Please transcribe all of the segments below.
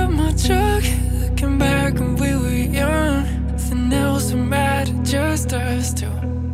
in my truck, looking back when we were young. Nothing else would matter, just us two.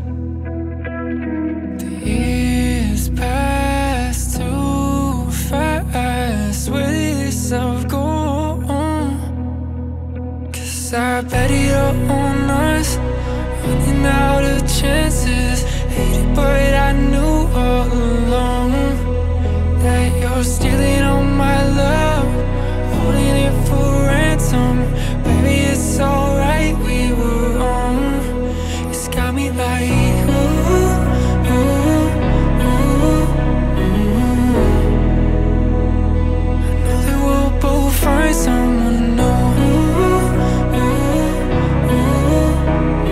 The years pass too fast. Where did this all go on? 'Cause I bet it all on us, running out of chances. Hate it, but I knew all along that you're stealing all my love, holding it for ransom. Baby, it's alright, we were wrong. It's got me like, ooh, ooh, ooh, ooh. I know that we'll both find someone new. Ooh, ooh, ooh,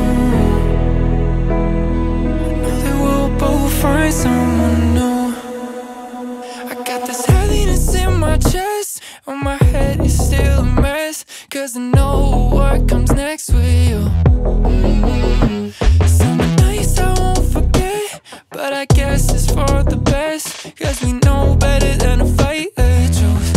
ooh. I know that we'll both find someone new. I got this heaviness in my chest, on my head is still a mess, 'cause I know what comes next with you. Some nights I won't forget, but I guess it's for the best, 'cause we know better than to fight the truth.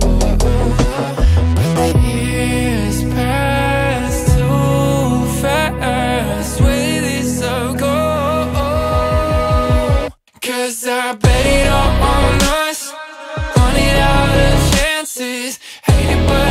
But the years pass too fast. Where did this all go? 'Cause I bet it all on us, running out of chances. Hate it, but